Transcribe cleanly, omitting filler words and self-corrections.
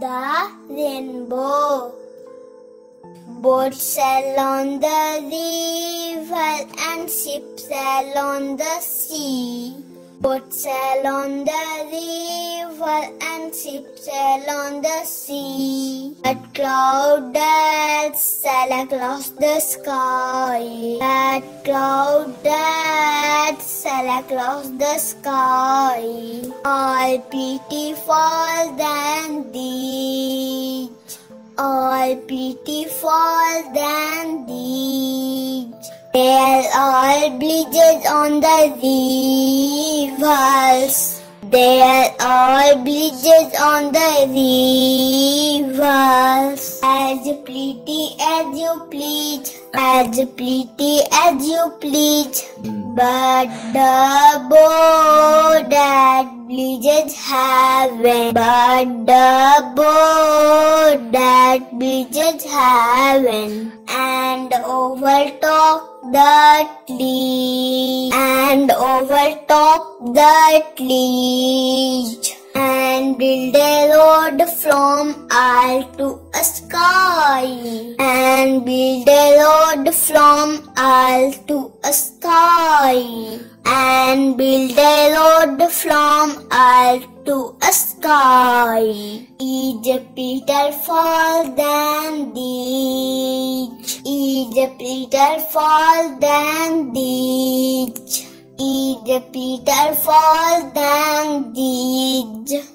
the rainbow. Boats sail on the river and ships sail on the sea. Boats sail on the river and ships sail on the sea. But clouds sail across the sky. But clouds sail across the sky. All pitiful than thee. All pitiful than thee. They're all bleachers on the rivers. They're all bleachers on the rivers. As pretty as you please, as pretty as you please. But the boat that bleaches heaven. But the boat that bleaches heaven. And overtop the trees. And overtop the trees. And build a road from earth to a sky. And build a road from earth to a sky. And build a road from earth to a sky. Is pitiful than thee. Is pitiful than thee. Is pitiful than thee.